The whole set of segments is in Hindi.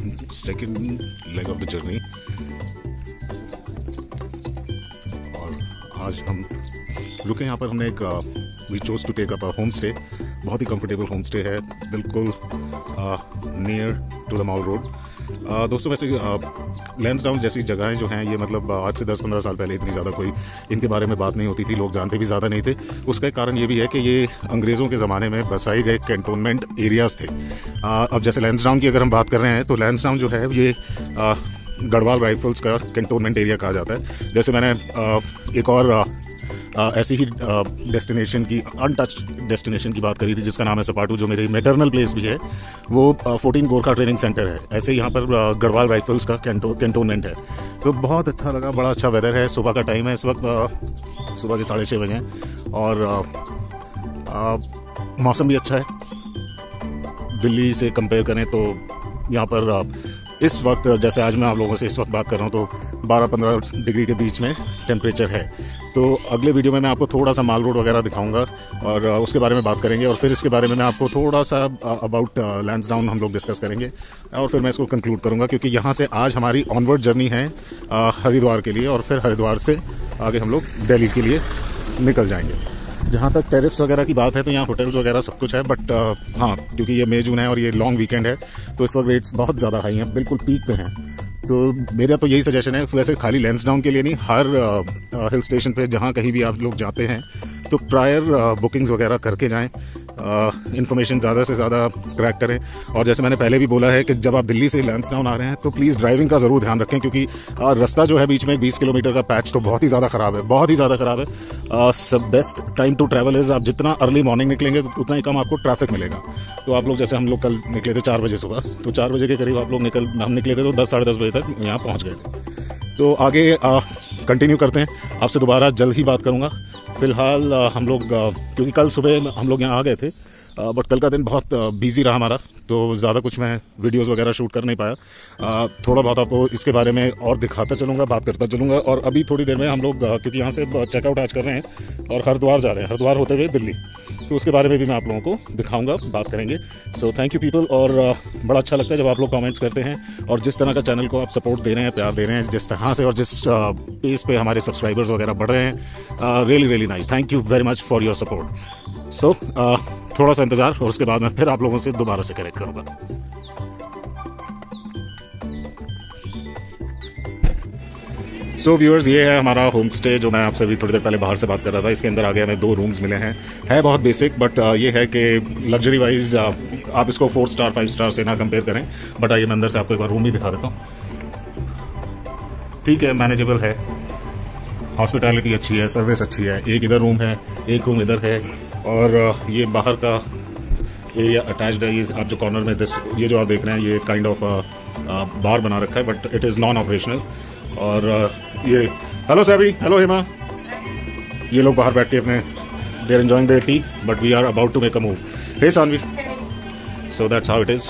Second leg of the journey. और आज हम रुके यहाँ पर, हमने एक we chose to take up home stay. बहुत ही कंफर्टेबल होम स्टे है, बिल्कुल near to the mall road. दोस्तों वैसे लैंसडाउन जैसी जगहें जो हैं ये मतलब आज से 10-15 साल पहले इतनी ज़्यादा कोई इनके बारे में बात नहीं होती थी, लोग जानते भी ज़्यादा नहीं थे। उसका एक कारण ये भी है कि ये अंग्रेज़ों के ज़माने में बसाए गए कैंटोनमेंट एरियाज़ थे। अब जैसे लैंसडाउन की अगर हम बात कर रहे हैं तो लैंसडाउन जो है ये गढ़वाल राइफल्स का कैंटोनमेंट एरिया कहा जाता है। जैसे मैंने एक और ऐसी ही डेस्टिनेशन की, अनटच्ड डेस्टिनेशन की बात करी थी जिसका नाम है सपाटू, जो मेरी मैटरनल प्लेस भी है। वो 14 गोरखा ट्रेनिंग सेंटर है। ऐसे यहाँ पर गढ़वाल राइफल्स का कैंटोनमेंट है। तो बहुत अच्छा लगा, बड़ा अच्छा वेदर है। सुबह का टाइम है, इस वक्त सुबह के 6:30 बजे हैं और मौसम भी अच्छा है। दिल्ली से कंपेयर करें तो यहाँ पर इस वक्त, जैसे आज मैं आप लोगों से इस वक्त बात कर रहा हूँ, तो 12-15 डिग्री के बीच में टेम्परेचर है। तो अगले वीडियो में मैं आपको थोड़ा सा माल रोड वगैरह दिखाऊंगा और उसके बारे में बात करेंगे, और फिर इसके बारे में मैं आपको थोड़ा सा अबाउट लैंसडाउन हम लोग डिस्कस करेंगे, और फिर मैं इसको कंक्लूड करूंगा, क्योंकि यहाँ से आज हमारी ऑनवर्ड जर्नी है हरिद्वार के लिए, और फिर हरिद्वार से आगे हम लोग दिल्ली के लिए निकल जाएंगे। जहाँ तक टैरिफ्स वगैरह की बात है तो यहाँ होटल्स वगैरह सब कुछ है, बट हाँ, क्योंकि ये मई जून है और ये लॉन्ग वीकेंड है तो इस वक्त रेट्स बहुत ज़्यादा हाई हैं, बिल्कुल पीक पे हैं। तो मेरा तो यही सजेशन है, वैसे खाली लैंसडाउन के लिए नहीं, हर हिल स्टेशन पे जहाँ कहीं भी आप लोग जाते हैं तो प्रायर बुकिंग्स वगैरह करके जाएं, इन्फॉर्मेशन ज़्यादा से ज़्यादा ट्रैक करें। और जैसे मैंने पहले भी बोला है कि जब आप दिल्ली से लैंसडाउन आ रहे हैं तो प्लीज़ ड्राइविंग का ज़रूर ध्यान रखें, क्योंकि रास्ता जो है बीच में 20 किलोमीटर का पैच तो बहुत ही ज़्यादा ख़राब है, बहुत ही ज़्यादा ख़राब है। सब best time to travel is, आप जितना अर्ली मॉर्निंग निकलेंगे तो उतना ही कम आपको ट्रैफिक मिलेगा। तो आप लोग, जैसे हम लोग कल निकले थे 4 बजे सुबह, तो 4 बजे के करीब आप लोग हम निकले थे तो 10-10:30 बजे तक यहाँ पहुँच गए थे। तो आगे कंटिन्यू करते हैं, आपसे दोबारा जल्द ही बात करूँगा। फ़िलहाल हम लोग, क्योंकि कल सुबह हम लोग यहाँ आ गए थे, बट कल का दिन बहुत बिजी रहा हमारा, तो ज़्यादा कुछ मैं वीडियोस वगैरह शूट कर नहीं पाया। थोड़ा बहुत आपको इसके बारे में और दिखाता चलूँगा, बात करता चलूँगा। और अभी थोड़ी देर में हम लोग, क्योंकि यहाँ से चेकआउट आज कर रहे हैं और हरिद्वार जा रहे हैं, हरिद्वार होते हुए दिल्ली, तो उसके बारे में भी मैं आप लोगों को दिखाऊंगा, बात करेंगे। So thank you people. और बड़ा अच्छा लगता है जब आप लोग कमेंट्स करते हैं और जिस तरह का चैनल को आप सपोर्ट दे रहे हैं, प्यार दे रहे हैं, जिस तरह से और जिस पेस पे हमारे सब्सक्राइबर्स वगैरह बढ़ रहे हैं, really nice. Thank you very much for your support. So थोड़ा सा इंतज़ार और उसके बाद मैं फिर आप लोगों से दोबारा से कनेक्ट करूँगा। सो व्यूअर्स, ये है हमारा होम स्टे जो मैं आपसे अभी थोड़ी देर पहले बाहर से बात कर रहा था। इसके अंदर आगे हमें 2 रूम्स मिले हैं। है बहुत बेसिक, बट ये है कि लग्जरी वाइज आप इसको 4 स्टार 5 स्टार से ना कंपेयर करें। बट आइए मैं अंदर से आपको एक बार रूम ही दिखा देता हूँ। ठीक है, मैनेजेबल है, हॉस्पिटैलिटी अच्छी है, सर्विस अच्छी है। एक इधर रूम है, एक रूम इधर है, और ये बाहर का एरिया अटैच्ड है। ये आप जो कॉर्नर में ये जो आप देख रहे हैं, ये काइंड ऑफ बार बना रखा है, but it is non operational. और ये हेलो सैबी, हेलो हेमा, ये लोग बाहर बैठ के अपने they are enjoying their tea, but we are about to make a move. Hey Saanvi, so that's how it is.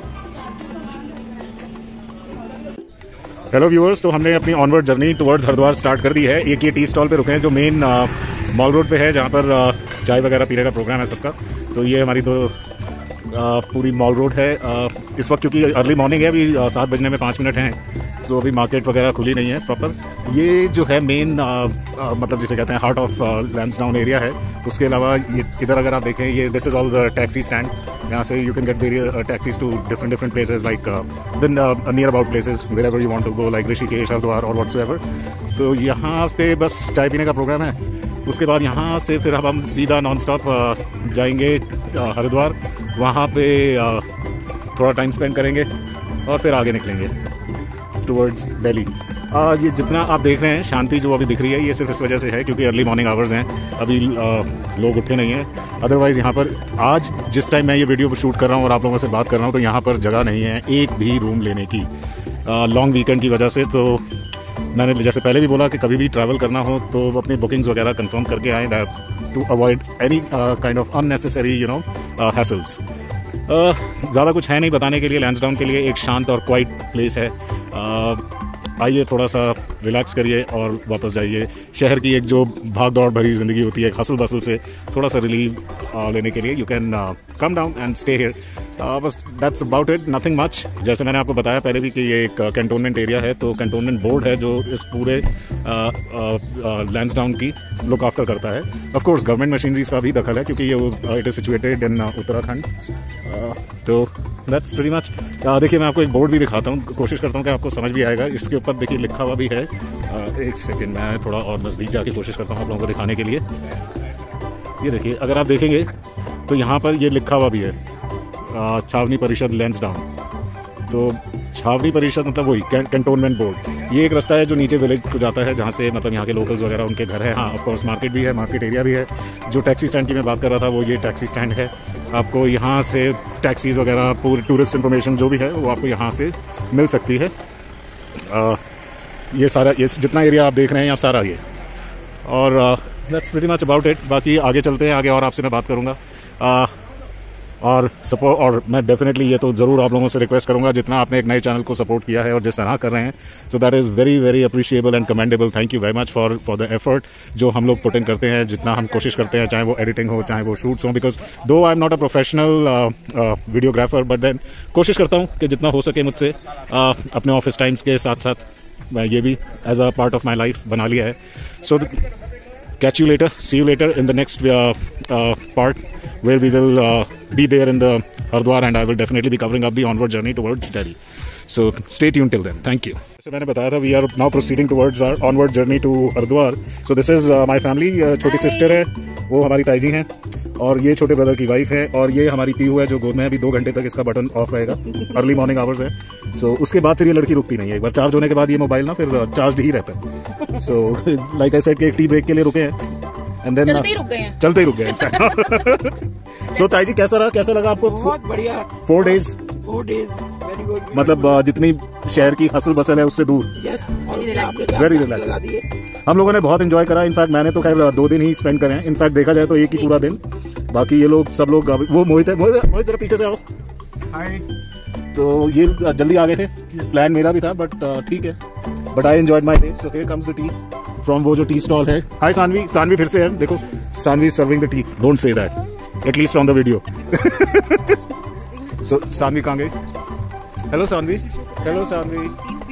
Hello viewers, तो हमने अपनी onward journey towards Haridwar start कर दी है। एक ये टी स्टॉल पे रुके हैं जो मेन मॉल रोड पे है, जहाँ पर चाय वगैरह पीने का प्रोग्राम है सबका। तो ये हमारी पूरी मॉल रोड है। इस वक्त क्योंकि अर्ली मॉर्निंग है, अभी 7 बजने में 5 मिनट हैं, तो अभी मार्केट वगैरह खुली नहीं है प्रॉपर। ये जो है मेन मतलब जिसे कहते हैं हार्ट ऑफ लैंसडाउन एरिया है। उसके अलावा ये इधर अगर आप देखें, ये this is all the taxi stand. यहाँ से you can get various taxis to different places, like near about places wherever you want to go, like Rishikesh, Haridwar और व्हाट्सएवर। तो यहाँ पे बस चाय पीने का प्रोग्राम है। उसके बाद यहाँ से फिर हम सीधा नॉन स्टॉप जाएंगे हरिद्वार। वहाँ पे थोड़ा टाइम स्पेंड करेंगे और फिर आगे निकलेंगे टुवर्ड्स दिल्ली। ये जितना आप देख रहे हैं शांति जो अभी दिख रही है, ये सिर्फ इस वजह से है क्योंकि अर्ली मॉर्निंग आवर्स हैं, अभी लोग उठे नहीं हैं। अदरवाइज़ यहाँ पर आज जिस टाइम मैं ये वीडियो शूट कर रहा हूँ और आप लोगों से बात कर रहा हूँ, तो यहाँ पर जगह नहीं है एक भी रूम लेने की, लॉन्ग वीकेंड की वजह से। तो मैंने जैसे पहले भी बोला कि कभी भी ट्रैवल करना हो तो अपनी बुकिंग्स वगैरह कंफर्म करके आएँ, that to avoid any kind of unnecessary hassles. ज़्यादा कुछ है नहीं बताने के लिए। लैंसडाउन के लिए एक शांत और क्वाइट प्लेस है। आइए थोड़ा सा रिलैक्स करिए और वापस जाइए। शहर की एक जो भाग दौड़ भरी ज़िंदगी होती है, हसल बसल से थोड़ा सा रिलीव लेने के लिए you can come down and stay here. बस that's about it, nothing much. जैसे मैंने आपको बताया पहले भी कि ये एक कैंटोनमेंट एरिया है, तो कैंटोनमेंट बोर्ड है जो इस पूरे लैंसडाउन की लुक आफ्टर करता है। ऑफ कोर्स गवर्नमेंट मशीनरीज का भी दखल है क्योंकि ये it is situated in Uttarakhand. तो दैट्स प्रीटी मच। देखिए मैं आपको एक बोर्ड भी दिखाता हूँ, कोशिश करता हूँ कि आपको समझ भी आएगा। इसके ऊपर देखिए लिखा हुआ भी है, एक सेकेंड मैं थोड़ा और नज़दीक जाके कोशिश करता हूँ आप लोगों को दिखाने के लिए। ये देखिए, अगर आप देखेंगे तो यहाँ पर ये लिखा हुआ भी है छावनी परिषद लैंसडाउन। तो छावनी परिषद मतलब वही कैंटोनमेंट बोर्ड। ये एक रास्ता है जो नीचे विलेज को जाता है, जहाँ से मतलब यहाँ के लोकल्स वगैरह उनके घर है। हाँ ऑफ कोर्स मार्केट भी है, मार्केट एरिया भी है। जो टैक्सी स्टैंड की मैं बात कर रहा था वो ये टैक्सी स्टैंड है। आपको यहाँ से टैक्सीज़ वगैरह पूरी टूरिस्ट इन्फॉर्मेशन जो भी है वो आपको यहाँ से मिल सकती है। ये सारा, ये जितना एरिया आप देख रहे हैं यहाँ सारा ये, और that's pretty much about it. बाकी आगे चलते हैं, आगे और आपसे मैं बात करूँगा और सपोर्ट, और मैं डेफिनेटली ये तो ज़रूर आप लोगों से रिक्वेस्ट करूंगा, जितना आपने एक नए चैनल को सपोर्ट किया है और जिस तरह कर रहे हैं, so that is very very appreciable and commendable. Thank you very much for the effort जो हम लोग पुट इन करते हैं, जितना हम कोशिश करते हैं, चाहे वो एडिटिंग हो चाहे वो शूट्स हो। Because though I am not a professional videographer, but then कोशिश करता हूँ कि जितना हो सके मुझसे अपने ऑफिस टाइम्स के साथ साथ मैं ये भी as a part of my life बना लिया है। सो catch you later, see you later in the next part where we will be there in the Hardwar, and I will definitely be covering up the onward journey towards Delhi. So stay tuned till then. Thank you. जैसे मैंने बताया था, we are now proceeding towards our onward journey to Hardwar. So this is my family. छोटी सिस्टर है, वो हमारी ताई जी हैं, और ये छोटे ब्रदर की वाइफ है, और ये हमारी पीयू है जो गोद में है। अभी 2 घंटे तक इसका बटन ऑफ रहेगा, अर्ली मॉर्निंग आवर्स है। सो उसके बाद फिर ये लड़की रुकती नहीं है। एक बार चार्ज होने के बाद ये मोबाइल ना फिर चार्ज ही रहता है। सो लाइक आई सेड कि एक टी ब्रेक के लिए रुके हैं, एंड देन चलते ही रुक गए। सो ताई जी कैसा लगा आपको? बहुत बढ़िया। 4 days वेरी गुड। मतलब जितनी शहर की हसल बसल है उससे दूर। Very relax. हम लोगों ने बहुत एंजॉय करा। इनफैक्ट मैंने तो खैर 2 दिन ही स्पेंड करे हैं। इनफैक्ट देखा जाए तो एक ही पूरा दिन। बाकी ये लोग सब लोग, वो मोहित जरा पीछे से आओ। हाय। तो ये जल्दी आ गए थे, प्लान मेरा भी था, बट ठीक है। But I enjoyed my day. So here comes the tea from वो जो टी स्टॉल है। हाय सानवी, सानवी फिर से है, देखो Saanvi serving the tea. Don't say that, at least from the video. So Saanvi कहाँ गई? Hello Saanvi, hello Saanvi.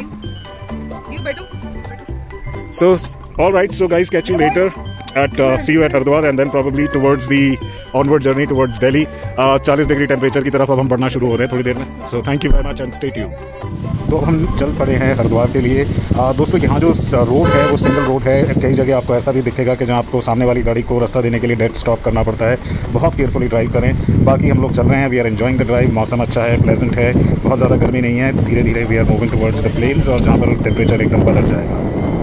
So all right, so guys, catch you later at see you at Hardwar and then probably towards the onward journey towards Delhi. 40 degree temperature की तरफ अब हम बढ़ना शुरू हो रहे हैं थोड़ी देर में। So thank you very much and stay tuned. तो हम चल पड़े हैं हरिद्वार के लिए। दोस्तों यहाँ जो रोड है वो सिंगल रोड है। कई जगह आपको ऐसा भी दिखेगा कि जहाँ आपको सामने वाली गाड़ी को रास्ता देने के लिए डेड स्टॉप करना पड़ता है। बहुत केयरफुली ड्राइव करें। बाकी हम लोग चल रहे हैं, we are enjoying the drive. मौसम अच्छा है, प्लेजेंट है, बहुत ज़्यादा गर्मी नहीं है। धीरे धीरे we are moving towards the plains, और जहाँ पर टेम्परेचर एकदम बदल जाएगा।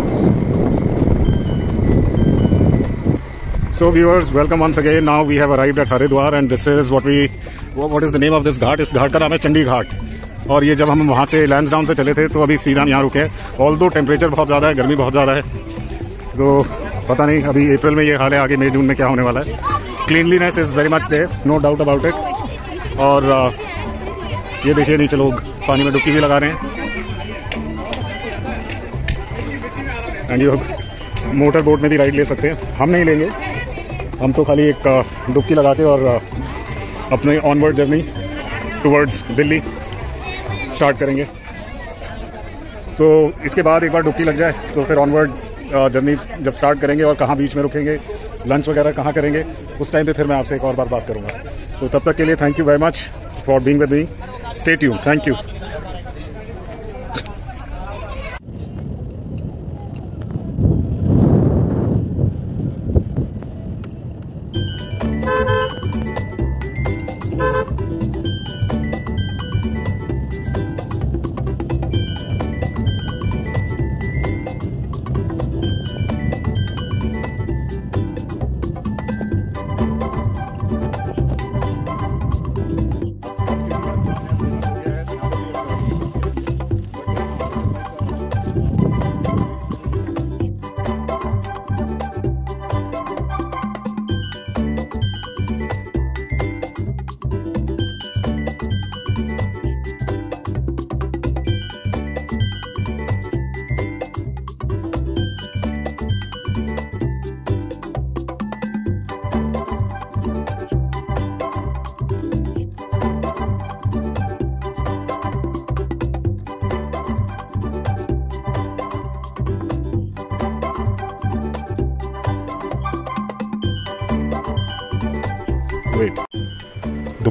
So viewers, welcome once again. Now we have arrived at Haridwar and this is what is the name of this घाट? इस घाट का नाम है चंडी घाट। और ये जब हम वहाँ से लैंसडाउन से चले थे तो अभी सीधा यहाँ रुके हैं। ऑल्दो टेम्परेचर बहुत ज़्यादा है, गर्मी बहुत ज़्यादा है, तो पता नहीं अभी अप्रैल में ये हाल है, आगे मई जून में क्या होने वाला है। Cleanliness is very much there, no doubt about it. और ये देखिए नीचे लोग पानी में डुबकी भी लगा रहे हैं। एंड ये मोटर बोट में भी राइड ले सकते हैं, हम नहीं लेंगे। हम तो खाली एक डुबकी लगा के और अपने onward journey towards Delhi start करेंगे। तो इसके बाद एक बार डुबकी लग जाए तो फिर ऑनवर्ड जर्नी जब स्टार्ट करेंगे और कहाँ बीच में रुकेंगे, लंच वगैरह कहाँ करेंगे, उस टाइम पे फिर मैं आपसे एक और बार बात करूँगा। तो तब तक के लिए thank you very much for being with me. Stay tuned, thank you.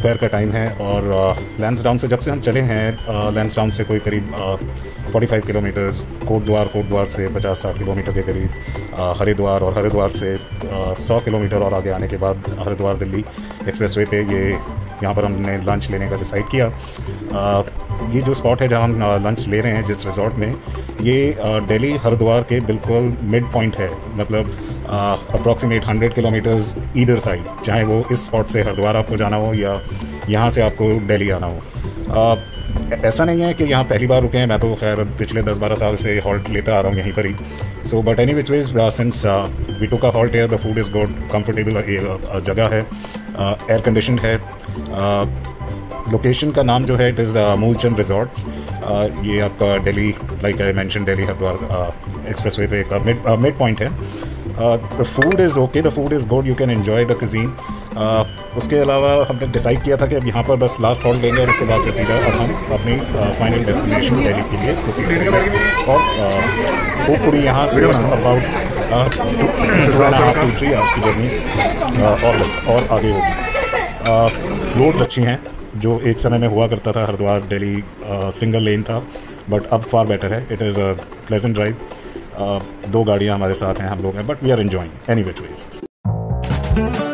दोपहर का टाइम है और लैंसडाउन से जब से हम चले हैं लैंसडाउन से कोई करीब 45 किलोमीटर्स, कोटद्वार से 50-60 किलोमीटर के करीब हरिद्वार, और हरिद्वार से 100 किलोमीटर और आगे आने के बाद हरिद्वार दिल्ली एक्सप्रेसवे पे यहाँ पर हमने लंच लेने का डिसाइड किया। ये जो स्पॉट है जहाँ हम लंच ले रहे हैं जिस रिजॉर्ट में, ये दिल्ली हरिद्वार के बिल्कुल मिड पॉइंट है, मतलब अप्रॉक्सीमेट 100 किलोमीटर्स ईदर साइड, चाहे वो इस स्पॉट से हरिद्वार आपको जाना हो या यहाँ से आपको दिल्ली आना हो। ऐसा नहीं है कि यहाँ पहली बार रुके हैं, मैं तो खैर पिछले 10-12 साल से हॉल्ट लेता आ रहा हूँ यहीं पर ही। So but any which ways since we took a halt here, the food is good, comfortable जगह है, एयर कंडीशनड है। लोकेशन का नाम जो है इट इज़ मूलचंद रिजॉर्ट्स। ये आपका Delhi, like I mention, Delhi Haridwar expressway पे एक मिड पॉइंट है। The food is okay, the food is good, you can enjoy the cuisine। उसके अलावा हमने डिसाइड किया था कि अब यहाँ पर बस लास्ट हॉल्ट लेंगे और उसके बाद सीधा अब हम अपनी फाइनल डेस्टिनेशन दिल्ली के लिए प्रोसीड करेंगे। और होपफुली यहाँ से अबाउट 2.5 to 3 आवर्स की जर्नी और आगे होगी। रोड्स अच्छी हैं, जो एक समय में हुआ करता था हरिद्वार दिल्ली सिंगल लेन था, बट अब फार बेटर है। It is a pleasant drive. 2 गाड़ियाँ हमारे साथ हैं, हम लोग हैं, but we are enjoying any which veg.